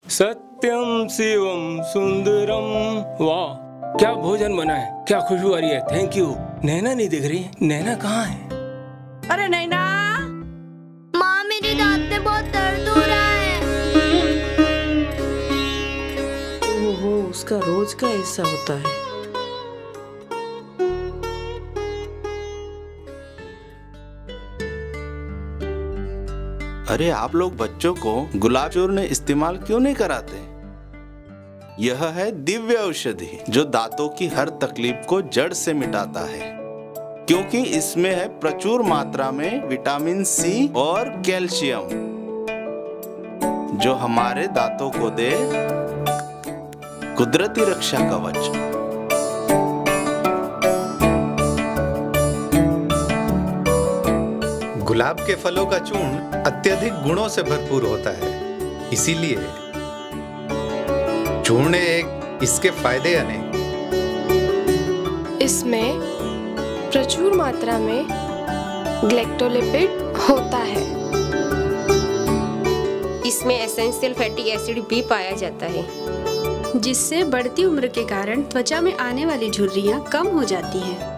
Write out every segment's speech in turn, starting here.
सत्यम शिवम सुंदरम। वाह, क्या भोजन बना है, क्या खुशबू आ रही है। Thank you. नैना नहीं दिख रही, नैना कहाँ है? अरे नैना, माँ मेरे दांत में बहुत दर्द हो रहा है। ओहो, उसका रोज का ऐसा होता है। अरे आप लोग बच्चों को गुलाब चूर्ण इस्तेमाल क्यों नहीं कराते? यह है दिव्य औषधि जो दांतों की हर तकलीफ को जड़ से मिटाता है, क्योंकि इसमें है प्रचुर मात्रा में विटामिन सी और कैल्शियम, जो हमारे दांतों को दे कुदरती रक्षा कवच। गुलाब के फलों का चूर्ण अत्यधिक गुणों से भरपूर होता है, इसीलिए चूर्ण एक, इसके फायदे अनेक। इसमें प्रचुर मात्रा में ग्लाइकोलिपिड होता है। इसमें एसेंशियल फैटी एसिड भी पाया जाता है, जिससे बढ़ती उम्र के कारण त्वचा में आने वाली झुर्रियां कम हो जाती हैं।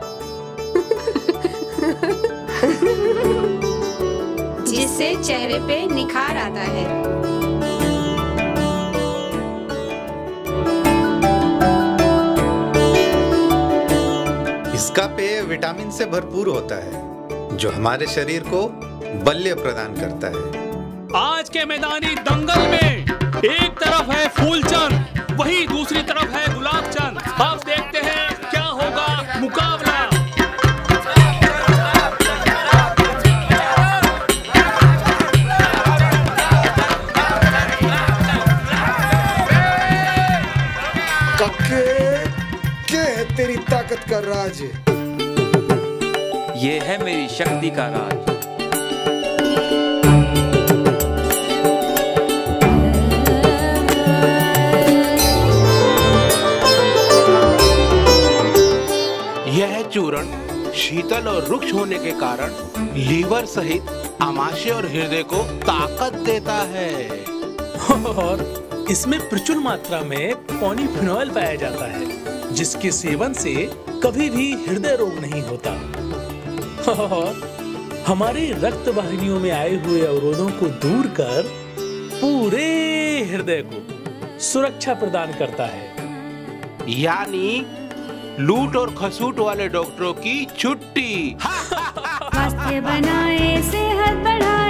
जिससे चेहरे पे निखार आता है। इसका पेय विटामिन से भरपूर होता है, जो हमारे शरीर को बल्य प्रदान करता है। आज के मैदानी दंगल में एक तरफ है फूलचंद, वहीं दूसरी तरफ है गुलाबचंद। अब देखते हैं क्या होगा मुकाबला। क्या है तेरी ताकत का राज? ये है मेरी शक्ति का राज। यह चूर्ण शीतल और रुक्ष होने के कारण लीवर सहित आमाशय और हृदय को ताकत देता है। और इसमें प्रचुर मात्रा में पॉलीफिनॉल पाया जाता है, जिसके सेवन से कभी भी हृदय रोग नहीं होता और हमारे रक्त वाहिनियों में आए हुए अवरोधों को दूर कर पूरे हृदय को सुरक्षा प्रदान करता है। यानी लूट और खसूट वाले डॉक्टरों की छुट्टी। स्वास्थ्य बनाए, सेहत बढ़ाए।